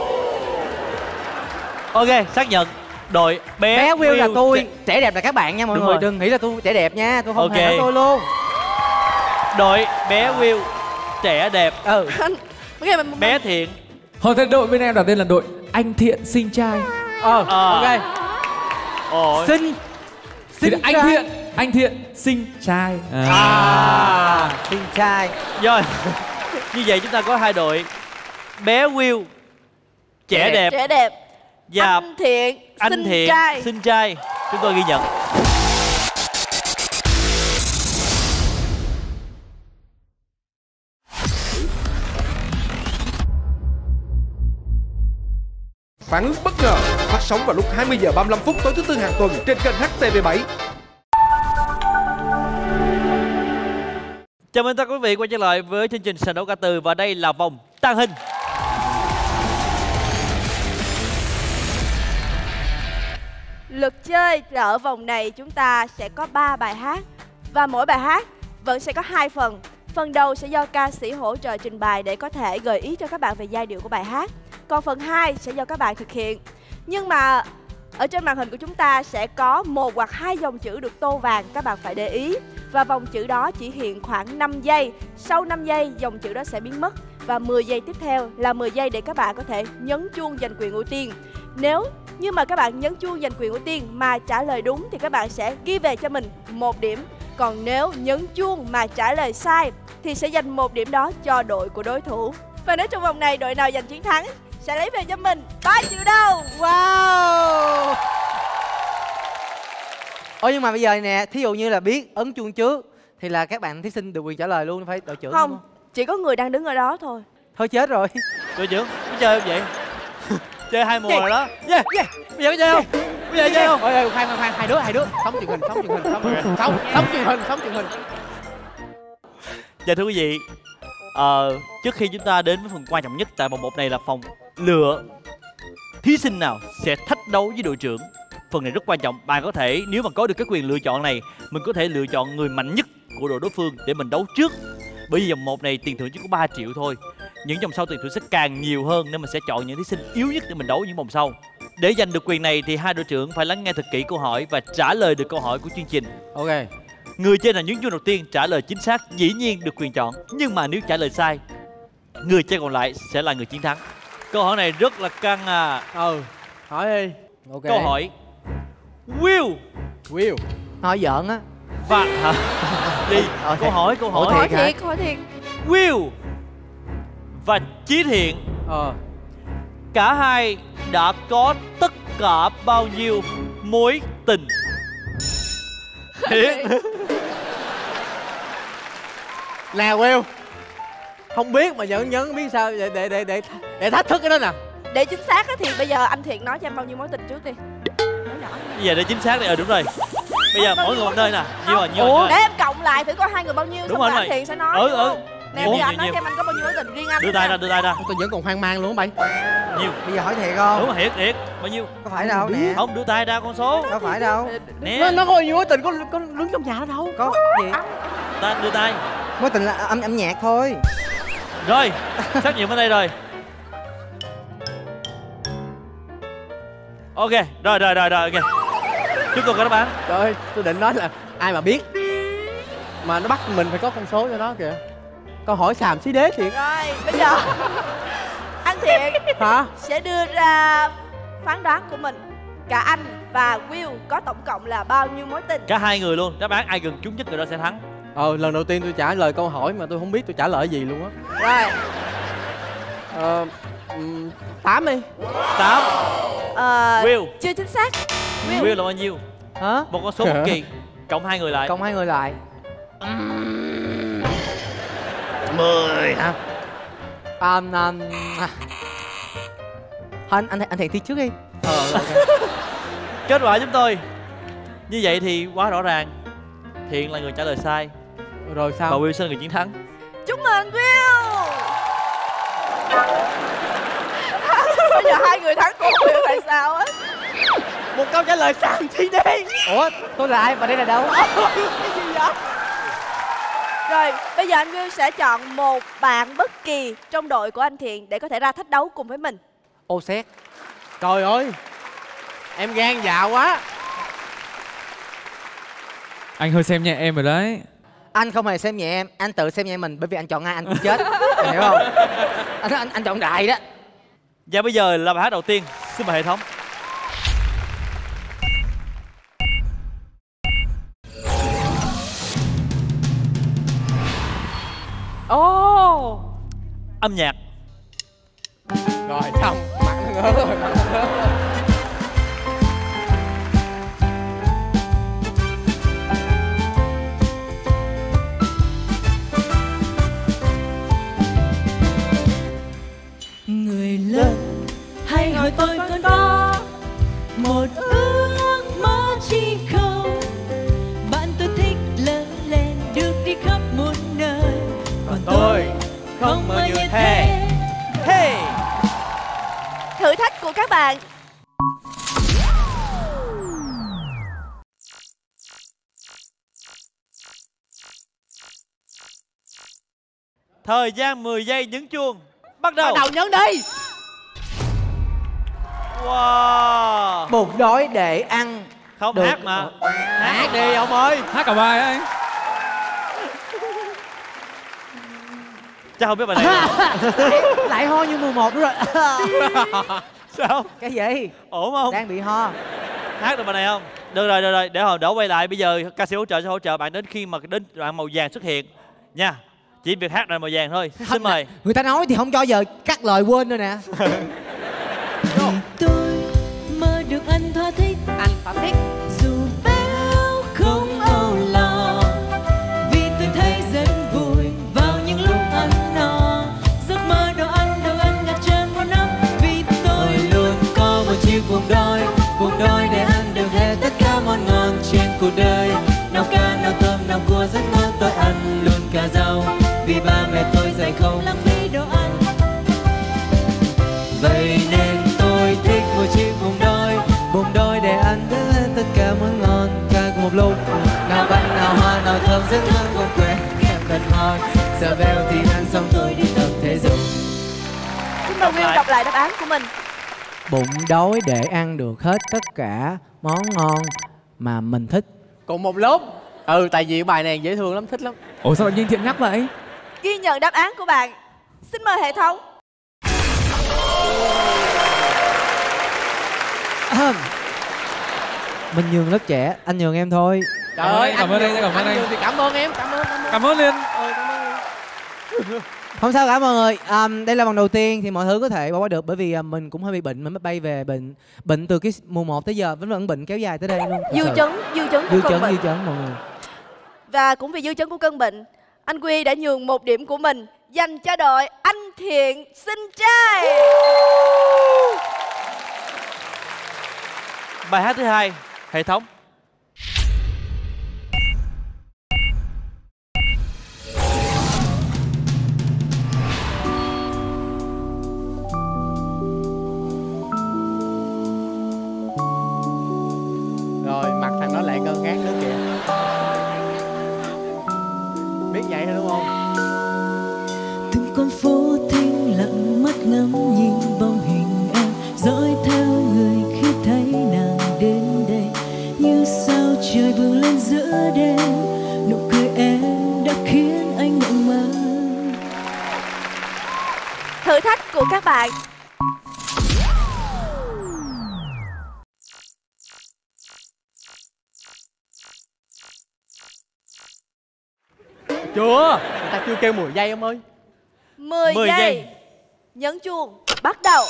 Ok, xác nhận. Đội bé, Bé Will là tôi, trẻ, trẻ đẹp là các bạn nha mọi Đúng người, rồi. đừng nghĩ là tôi trẻ đẹp nha, tôi không Ok. hề nói tôi luôn. Đội bé Will trẻ đẹp. Ừ. Nghe mình Bé Thiện. Hồi thế đội bên em đặt tên là đội Anh Thiện Xinh Trai. Ờ, Ờ. ok. Ôi. Xinh Thì xinh anh trai. Thiện, anh Thiện Xinh Trai. À. À. Xinh trai. Rồi. Như vậy chúng ta có hai đội. Bé Will trẻ đẹp trẻ đẹp. và Anh Thiện anh xinh Thiện trai. xinh trai. Chúng tôi ghi nhận. Phản ứng bất ngờ phát sóng vào lúc hai mươi giờ ba mươi lăm phút tối thứ tư hàng tuần trên kênh hát tê vê bảy. Chào mừng tất cả quý vị quay trở lại với chương trình sàn đấu ca từ và đây là vòng tàng hình. Luật chơi là ở vòng này chúng ta sẽ có ba bài hát và mỗi bài hát vẫn sẽ có hai phần. Phần đầu sẽ do ca sĩ hỗ trợ trình bày để có thể gợi ý cho các bạn về giai điệu của bài hát. Còn phần hai sẽ do các bạn thực hiện. Nhưng mà ở trên màn hình của chúng ta sẽ có một hoặc hai dòng chữ được tô vàng, các bạn phải để ý. Và vòng chữ đó chỉ hiện khoảng năm giây. Sau năm giây dòng chữ đó sẽ biến mất. Và mười giây tiếp theo là mười giây để các bạn có thể nhấn chuông giành quyền ưu tiên. Nếu như mà các bạn nhấn chuông giành quyền ưu tiên mà trả lời đúng thì các bạn sẽ ghi về cho mình một điểm. Còn nếu nhấn chuông mà trả lời sai thì sẽ dành một điểm đó cho đội của đối thủ. Và nếu trong vòng này đội nào giành chiến thắng sẽ lấy về cho mình ba triệu đồng. Wow. Ôi nhưng mà bây giờ nè, thí dụ như là biết ấn chuông trước thì là các bạn thí sinh được quyền trả lời luôn, phải đội trưởng Không, không? chỉ có người đang đứng ở đó thôi. Thôi chết rồi. Đội trưởng, có chơi không vậy? Chơi hai mùa rồi đó. Yeah, yeah. Bây giờ có chơi không? Bây giờ chơi không? Ôi ôi khoan khoan khoan hai đứa hai đứa sống truyền hình sống truyền hình sống sống sống truyền hình sống truyền hình. Dạ thưa quý vị, ờ, trước khi chúng ta đến với phần quan trọng nhất tại vòng một này là phòng lựa thí sinh nào sẽ thách đấu với đội trưởng. Phần này rất quan trọng. Bạn có thể, nếu mà có được cái quyền lựa chọn này, mình có thể lựa chọn người mạnh nhất của đội đối phương để mình đấu trước. Bởi vì vòng một này tiền thưởng chỉ có ba triệu thôi. Những vòng sau tiền thưởng sẽ càng nhiều hơn nên mình sẽ chọn những thí sinh yếu nhất để mình đấu những vòng sau. Để giành được quyền này thì hai đội trưởng phải lắng nghe thật kỹ câu hỏi và trả lời được câu hỏi của chương trình. Ok. Người chơi nào nhấn chuông đầu tiên trả lời chính xác dĩ nhiên được quyền chọn. Nhưng mà nếu trả lời sai, người chơi còn lại sẽ là người chiến thắng. Câu hỏi này rất là căng à. Ừ. Hỏi đi. Ok. Câu hỏi Will Will. Nói giỡn á. và hả? Đi. Ờ, Câu hỏi câu hỏi Hỏi thiệt hả? thiệt, hỏi thiệt. Will và Chí Thiện, Ờ. cả hai đã có tất cả bao nhiêu mối tình? Thiện. Nè Will. Không biết mà nhẫn nhẫn biết sao để để để để để thách thức cái đó nè. Để chính xác á thì bây giờ anh Thiện nói cho em bao nhiêu mối tình trước đi. Nói nhỏ. Bây giờ để chính xác đây, ờ đúng rồi. Bây giờ mỗi người một nơi nè. Nhiêu rồi, nhiêu Ủa, rồi. để em cộng lại thử coi hai người bao nhiêu. Đúng Xong rồi, rồi anh đúng rồi. Thiện sẽ nói. Ừ, đúng ừ. không? Nè Ủa, bây giờ anh nhiều, nói nhiều. xem anh có bao nhiêu mối tình riêng anh. Đưa tay ra, đưa tay ra. Tôi vẫn còn hoang mang luôn á bay. Nhiêu? Bây giờ hỏi thiệt không? Đúng rồi, thiệt, thiệt. Bao nhiêu? Có phải đâu nè. Không, đưa tay ra con số. Có phải đâu. Nó Nè, nó có nhiều mối tình có có đứng trong nhà nó đâu. Có gì? ta đưa tay. Mối tình là âm âm nhạc thôi. Rồi, xác nhận ở đây rồi. Ok, rồi rồi rồi rồi ok. Chúng tôi có đáp án. Trời ơi, tôi định nói là ai mà biết Mà nó bắt mình phải có con số cho nó kìa. Câu hỏi xàm xí đế thiệt. Rồi, bây giờ anh Thiện Hả? sẽ đưa ra phán đoán của mình. Cả anh và Will có tổng cộng là bao nhiêu mối tình? Cả hai người luôn, đáp án ai gần trúng nhất người đó sẽ thắng. Ờ, lần đầu tiên tôi trả lời câu hỏi mà tôi không biết tôi trả lời gì luôn á. Rồi. Ờ, um, tám đi. Tám. Ờ, Will. chưa chính xác. Will. Will là bao nhiêu? Hả? Một con số bất kỳ cộng hai người lại. Cộng hai người lại. Mười hả? À, à, à. Anh anh anh Thiện thi trước đi. Ờ, okay. Kết quả chúng tôi như vậy thì quá rõ ràng. Thiện là người trả lời sai. Rồi sao? Và Will sẽ là người chiến thắng. Chúc mừng Will. Bây giờ hai người thắng cùng Will tại sao á? Một câu trả lời xàm xí đế. Ủa, tôi là ai mà đây là đâu? Cái gì vậy? Rồi, bây giờ anh Will sẽ chọn một bạn bất kỳ trong đội của anh Thiện để có thể ra thách đấu cùng với mình. Ô xét. Trời ơi, em gan dạ quá. Anh hơi xem nhẹ em rồi đấy. Anh không hề xem nhẹ em, anh tự xem nhẹ mình bởi vì anh chọn ai anh cũng chết. Anh hiểu không? Anh anh, anh chọn đại đó. Và bây giờ là bài hát đầu tiên. Xin mời hệ thống. Ồ, oh. Âm nhạc. Rồi xong, mặt nó ngớ rồi, mặt nó ngớ rồi. Người lớn hãy hỏi tôi còn có một ước mơ chi không? Bạn tôi thích lớn lên được đi khắp muôn nơi, còn tôi không mơ như thế. Hey. Thử thách của các bạn. Thời gian mười giây nhấn chuông. Bắt đầu. Bắt đầu nhấn đi. Wow. Một đói để ăn. Không được. hát mà. Hát đi ông ơi. Hát cả bài ấy. Chắc không biết bài này. Lại ho như mười một nữa rồi. Sao? Cái gì? Ổn không? Đang bị ho. Hát được bài này không? Được rồi, được rồi. Để hồi đổ quay lại. Bây giờ ca sĩ hỗ trợ sẽ hỗ trợ bạn đến khi mà đến đoạn màu vàng xuất hiện nha. Chỉ việc hát đoạn màu vàng thôi. Xin mời. Người ta nói thì không cho giờ cắt lời quên nữa nè. Tôi mơ được anh thỏa thích, Anh thỏa thích. dù béo không âu lo, vì tôi thấy rất vui vào những lúc ăn no. Giấc mơ đồ ăn đồ ăn đặt trên một nắp, vì tôi luôn có một chiếc bụng đói, bụng đói để ăn được hết tất cả món ngon trên cuộc đời. Nào cá nào tôm nào cua rất ngon, tôi ăn luôn cả rau, vì ba mẹ tôi dạy không lãng phí đồ ăn. Vậy nên tôi thích một chiếc bụng đói, bụng đói để ăn được tất cả món ngon cả cùng một lúc. Nào bánh nào hoa nào thơm rất thơm không quên kèm thật ngon. Giờ bèo thì ăn xong tôi đi tập thể dục. Xin mời Will đọc lại đáp án của mình. Bụng đói để ăn được hết tất cả món ngon mà mình thích. Cùng một lúc. Ừ, tại vì bài này dễ thương lắm, thích lắm. Ủa sao tự nhiên Thiện nhắc vậy? Ghi nhận đáp án của bạn. Xin mời hệ thống. Mình nhường lớp trẻ, anh nhường em thôi. Trời ơi, cảm ơn anh, cảm ơn anh anh. Nhường thì cảm ơn em, cảm ơn, cảm ơn. Cảm ơn Liên. Ừ, cảm ơn em. Không sao cả mọi người. À, đây là vòng đầu tiên thì mọi thứ có thể bỏ qua được bởi vì à, mình cũng hơi bị bệnh, mình mới bay về bệnh bệnh từ cái mùa một tới giờ vẫn vẫn bệnh kéo dài tới đây luôn. Dư Thật sự. chấn, dư chấn của Dư cơn chấn, bệnh. dư chấn mọi người. Và cũng vì dư chấn của cơn bệnh, anh Quy đã nhường một điểm của mình dành cho đội anh Thiện xinh trai. Bài hát thứ hai, hệ thống. Rồi, mặt thằng đó lại cơn gác nữa kìa. Biết vậy thôi đúng không? Từng con phố thinh lặng mắt ngắm nhìn bóng hình em, dõi theo người khi thấy nàng đến đây. Như của các bạn. Chưa, người ta chưa kêu mười giây em ơi. mười mười giây. giây. Nhấn chuông, bắt đầu.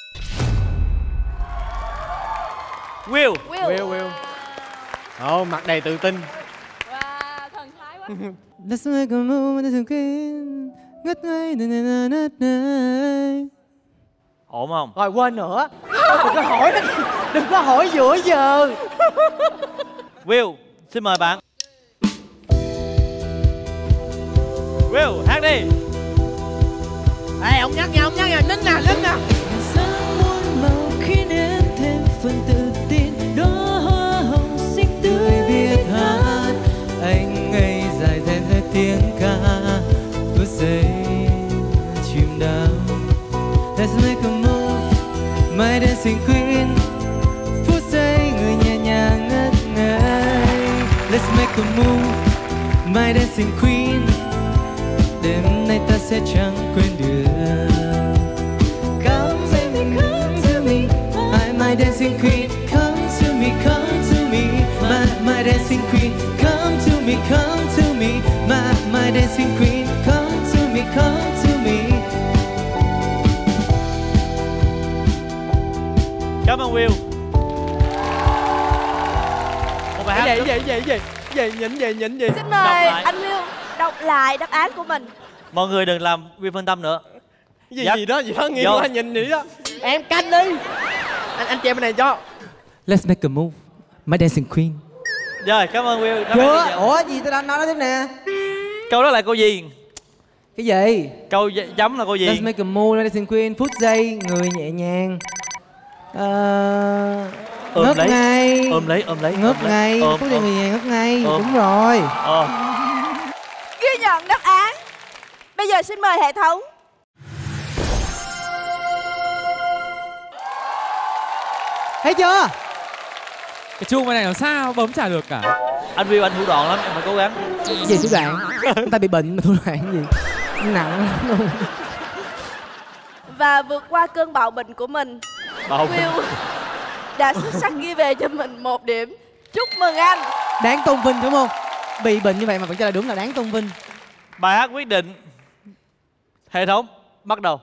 Will. Will. Will, Will. Ồ, mặt đầy tự tin. Wow, thần thái quá. Let's make a move, let's quên. Ngất ngây, na na na na. Ổn không? Rồi quên nữa. Đừng có hỏi nó, đừng có hỏi giữa giờ. Will, xin mời bạn. Will, hát đi. Ê, ông nhắc nha, ông nhắc nha, nín nè, nín nè. Sáng muôn màu khiến em thêm phần tự tin, đóa hoa hồng xinh tươi biết hát. Anh ngây dài thêm theo tiếng ca, phút giây chìm đắm. Let's make a move, my dancing queen. Phút giây người nhẹ nhàng ngất ngây. Let's make a move, my dancing queen. Đêm nay ta sẽ chẳng quên được. Come baby, come to me, I'm my dancing queen. Come to me, come to me, my my dancing queen. Come to me, come to me, my my dancing queen. Come to me, come to me. Cảm ơn Will. Một bài hát Vậy, rất- vậy, vậy, vậy, vậy, nhịn vậy, nhịn vậy. Xin Đọc mời lại. anh Will đọc lại đáp án của mình. Mọi người đừng làm Will phân tâm nữa. Gì Dạ. gì đó, gì đó, nghiêng Vô. qua nhìn gì đó. Em canh đi. Anh anh che bên này cho. Let's make a move, my dancing queen. Rồi, cảm ơn Will. Đáp án Chưa. gì vậy? Ủa gì tôi đang nói tiếp nè. Câu đó là câu gì? Cái gì? Câu gi- chấm là câu gì? Let's make a move, my dancing queen. Phút giây, người nhẹ nhàng. Ờ... Ôm ngất lấy. ngay. Ôm lấy, ôm lấy. Ngất ôm lấy. ngay. Ôm, Phút giây ôm. người nhẹ nhàng ngất ngay. Ôm. Đúng rồi. Ờ. Ghi nhận đáp án. Bây giờ xin mời hệ thống. Thấy chưa? Cái chuông bên này làm sao bấm chả được cả. Anh Will anh thủ đoạn lắm, em phải cố gắng. Cái gì thủ đoạn? Người ta bị bệnh mà thủ đoạn gì? Nặng lắm luôn. Và vượt qua cơn bạo bệnh của mình, Bạo Will đã xuất sắc ghi về cho mình một điểm. Chúc mừng anh. Đáng tôn vinh đúng không? Bị bệnh như vậy mà vẫn cho là đúng là đáng tôn vinh. Bài hát quyết định. Hệ thống, bắt đầu.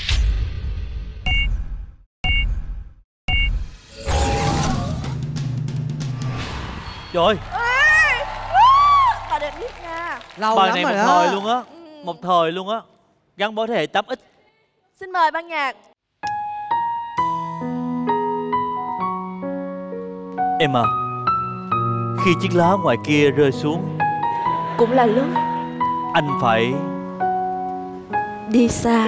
Trời ơi, Ê, woo, bà định biết nha. Lâu bài lắm này rồi một đó. thời luôn á. Một thời luôn á. Gắn bó thế hệ tám x. Xin mời ban nhạc. Em à, khi chiếc lá ngoài kia rơi xuống, Cũng là lúc anh phải đi xa.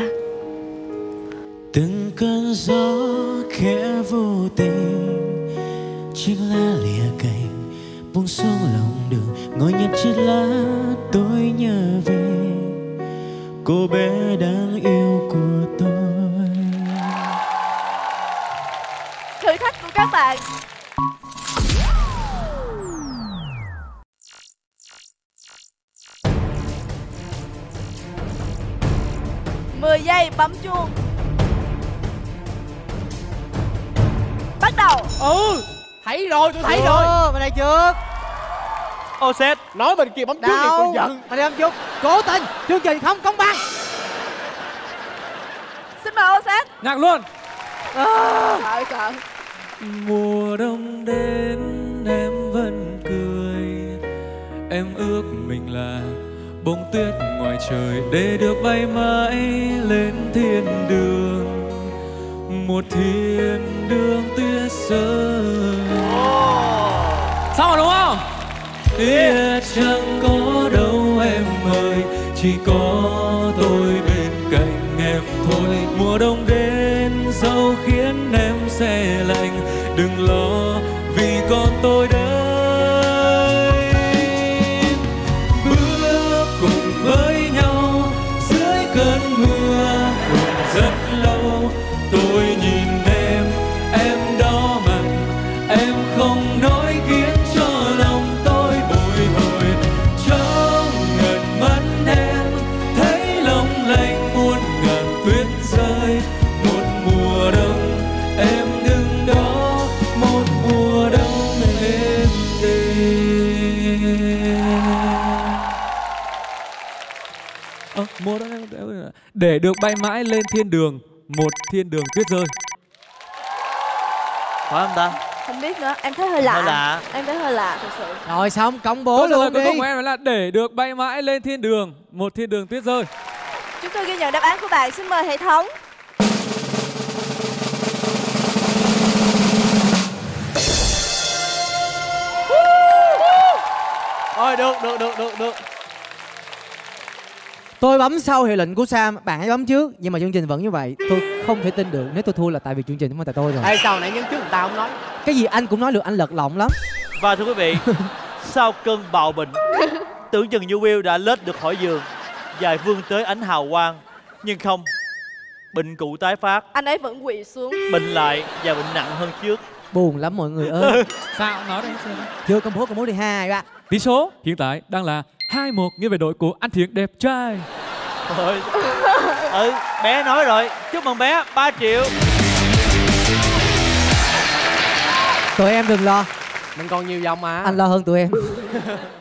Từng cơn gió khẽ vô tình, chiếc lá lìa cành buông xuống lòng đường. Ngồi nhặt chiếc lá tôi nhớ về cô bé đáng yêu của tôi. Thử thách của các bạn. mười giây bấm chuông. Bắt đầu. Ừ, thấy rồi, tôi thấy Chưa, rồi. bên đây trước. ô xét. Nói bên kia bấm trước thì tôi Đâu? giận. Bên đây bấm trước. Cố tình. Chương trình không công bằng. Xin mời ô xét. Nhạc luôn. Sợ sợ. Mùa đông đến em vẫn cười, em ước mình là bông tuyết ngoài trời để được bay mãi lên thiên đường, một thiên đường tuyết rơi. Xong rồi đúng không? Tuyết chẳng có đâu em ơi, chỉ có tôi bên cạnh em thôi. Mùa đông đến dẫu khiến em se lạnh, đừng lo vì còn tôi đây. Bước cùng với nhau dưới cơn mưa phùn rất lâu, tôi nhìn em, em đỏ mặt, em không nói khiến cho lòng tôi bồi hồi. Trong ngần mắt em thấy long lanh muôn ngàn tuyết rơi, Ờ, một để được bay mãi lên thiên đường, một thiên đường tuyết rơi. Phải không ta? Không biết nữa, em thấy hơi lạ. Hơi lạ. Em thấy hơi lạ thật sự. Rồi xong, công bố Câu trả lời luôn cuối đi. cùng của em là để được bay mãi lên thiên đường, một thiên đường tuyết rơi. Chúng tôi ghi nhận đáp án của bạn, xin mời hệ thống. Ôi được được được được được. Tôi bấm sau hiệu lệnh của Sam, bạn hãy bấm trước. Nhưng mà chương trình vẫn như vậy. Tôi không thể tin được nếu tôi thua là tại vì chương trình không phải tại tôi rồi. Ê sao nãy nhấn trước người ta không nói. Cái gì anh cũng nói được, anh lật lọng lắm. Và thưa quý vị, sau cơn bạo bệnh, tưởng chừng như Will đã lết được khỏi giường và vươn tới ánh hào quang. Nhưng không, bệnh cũ tái phát, Anh ấy vẫn quỳ xuống. bệnh lại và bệnh nặng hơn trước. Buồn lắm mọi người ơi. Sao nói đây xem. Chưa công bố công bố đi hai ba. Tỷ số hiện tại đang là hai một nghiêng về đội của anh Thiện đẹp trai. Thôi. Ừ, bé nói rồi, chúc mừng bé, ba triệu. Tụi em đừng lo, Mình còn nhiều vòng mà. anh lo hơn tụi em.